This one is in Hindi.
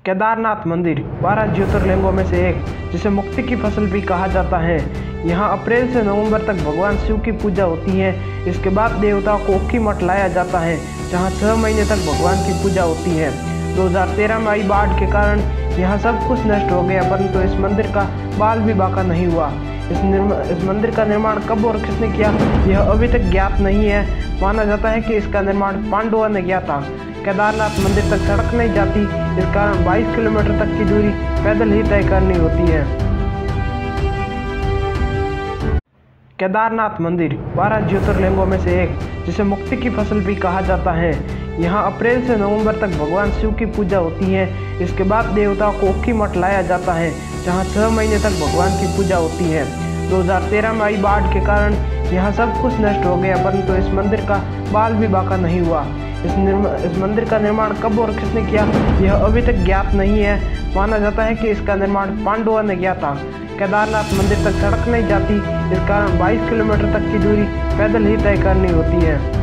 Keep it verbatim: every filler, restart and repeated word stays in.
केदारनाथ मंदिर बारह ज्योतिर्लिंगों में से एक, जिसे मुक्ति की फसल भी कहा जाता है। यहाँ अप्रैल से नवंबर तक भगवान शिव की पूजा होती है। इसके बाद देवताओं को ओखी मठ लाया जाता है, जहाँ छह महीने तक भगवान की पूजा होती है। दो हज़ार तेरह में आई बाढ़ के कारण यहाँ सब कुछ नष्ट हो गया, परंतु इस मंदिर का बाल भी बाका नहीं हुआ। इस इस मंदिर का निर्माण कब और किसने किया, यह अभी तक ज्ञात नहीं है। माना जाता है कि इसका निर्माण पांडवों ने किया था। केदारनाथ मंदिर तक सड़क नहीं जाती, इस कारण बाईस किलोमीटर तक की दूरी पैदल ही तय करनी होती है। केदारनाथ मंदिर बारह ज्योतिर्लिंगों में से एक, जिसे मुक्ति की फसल भी कहा जाता है। यहाँ अप्रैल से नवंबर तक भगवान शिव की पूजा होती है। इसके बाद देवताओं को ओखी मठ लाया जाता है, जहाँ छह महीने तक भगवान की पूजा होती है। दो हज़ार तेरह में आई बाढ़ के कारण यहाँ सब कुछ नष्ट हो गया, परंतु इस मंदिर का बाल भी बाका नहीं हुआ। इस इस मंदिर का निर्माण कब और किसने किया, यह अभी तक ज्ञात नहीं है। माना जाता है कि इसका निर्माण पांडवों ने किया था। केदारनाथ मंदिर तक सड़क नहीं जाती, इस कारण बाईस किलोमीटर तक की दूरी पैदल ही तय करनी होती है।